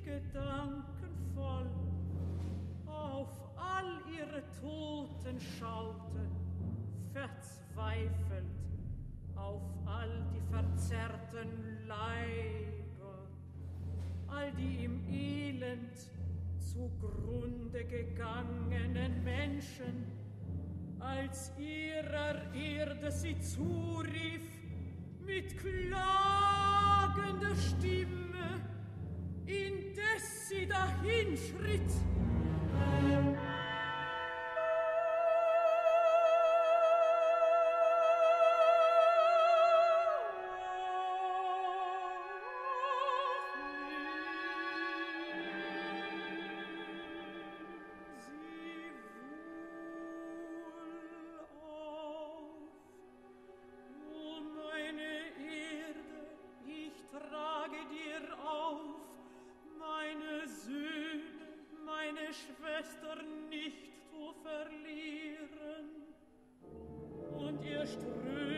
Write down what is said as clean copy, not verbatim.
Gedanken voll auf all ihre Toten schaute, verzweifelt auf all die verzerrten Leiber, all die im Elend zugrunde gegangenen Menschen, als ihrer Erde sie zurief mit klagender Stimme, indes sie dahinschritt. Schwester nicht zu verlieren, und ihr Ströme